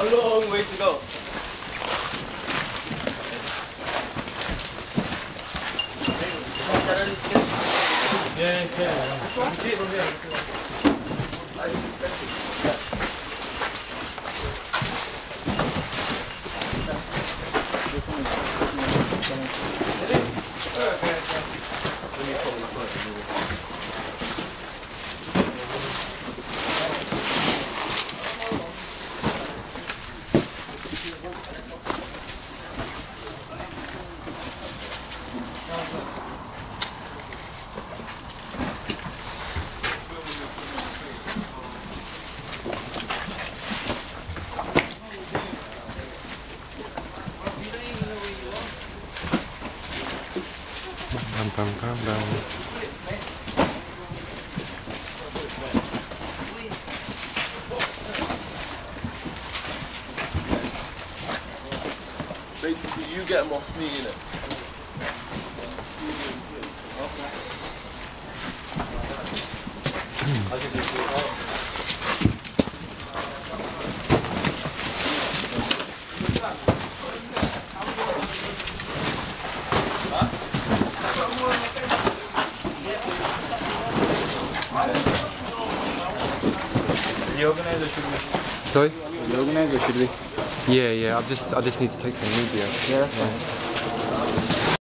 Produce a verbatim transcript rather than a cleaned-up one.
a long way to go. Yes, yeah. You see it from here. I suspected. Yeah. This one is okay, okay. Let me pull the foot. Bam, bam, bam, bam. Basically, you get them off me, innit? I'll give you a call. The organizer should be. Sorry? The organizer should be. Yeah, yeah. I just, I just need to take some media. Yeah, that's fine.